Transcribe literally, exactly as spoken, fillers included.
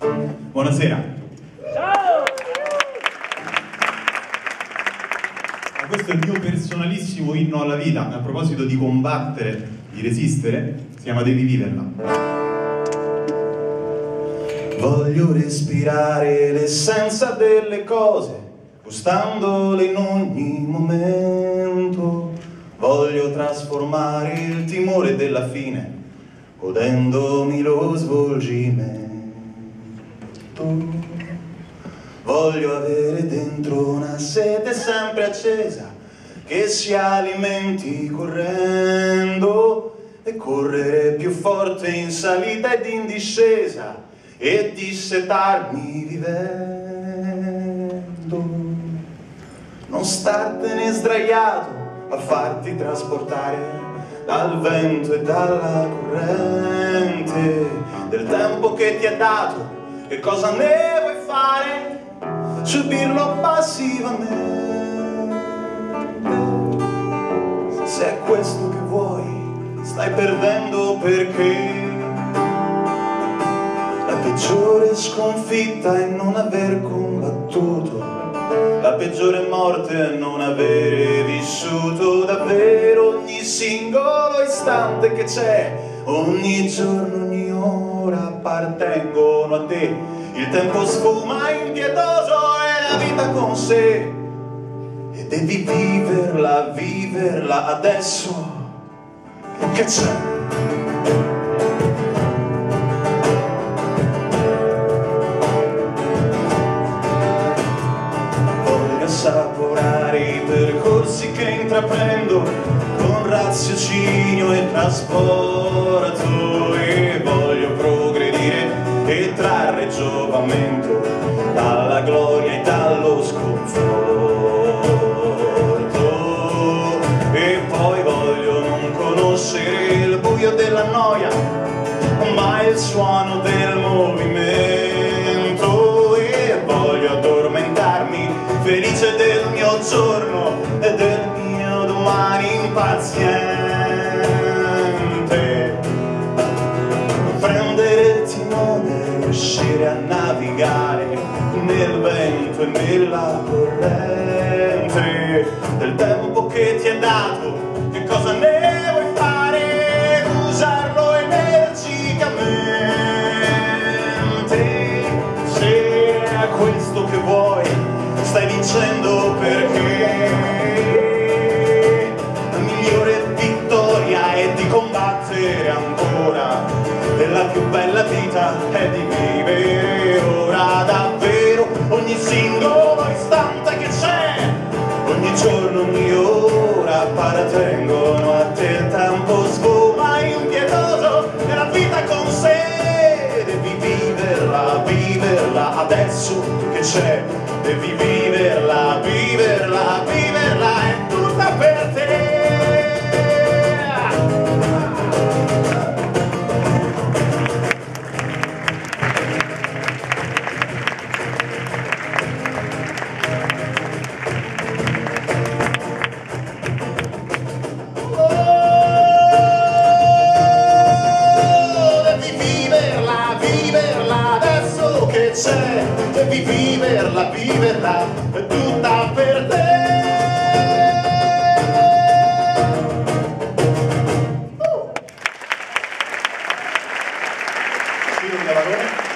Buonasera. Ciao! Questo è il mio personalissimo inno alla vita. A proposito di combattere, di resistere, si chiama Devi viverla. Voglio respirare l'essenza delle cose, gustandole in ogni momento. Voglio trasformare il timore della fine, godendomi lo svolgimento. Voglio avere dentro una sete sempre accesa, che si alimenti correndo, e correre più forte in salita ed in discesa, e dissetarmi vivendo. Non startene sdraiato a farti trasportare dal vento e dalla corrente del tempo che ti è dato. Che cosa ne vuoi fare? Subirlo passivamente. Se è questo che vuoi, stai perdendo, perché la peggiore sconfitta è non aver combattuto, la peggiore morte è non avere vissuto davvero ogni singolo istante che c'è, ogni giorno, ogni ora appartengono a te. Il tempo sfuma impietoso e la vita con sé, e devi viverla, viverla adesso che c'è. Voglio assaporare i percorsi che intraprendo con raziocinio e trasporto, e voglio progredire e trarre giovamento dalla gloria e dallo sconforto. E poi voglio non conoscere il buio della noia, ma il suono del movimento, e voglio addormentarmi felice del mio giorno e del mio domani impaziente. Prendere il timone, riuscire a navigare nel vento e nella corrente del tempo che ti è dato. Che cosa ne vuoi fare? Usarlo energicamente. Se è questo che vuoi, stai vincendo, perché la migliore vittoria è di combattere ancora, e la più bella vita è di vivere ora davvero ogni singolo istante che c'è, ogni giorno, ogni ora appartengono a te. Il tempo sfuma impietoso e la vita con sé, devi viverla, viverla adesso che c'è, devi viverla, viverla, viverla, è tutta per te. Devi viverla, viverla, è tutta per te. Uh.